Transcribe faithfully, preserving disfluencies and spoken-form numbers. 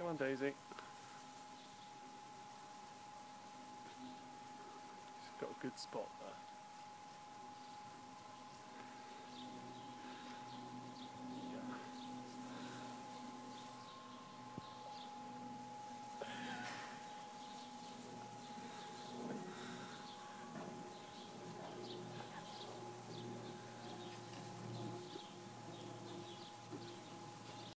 Come on, Daisy. She's got a good spot there.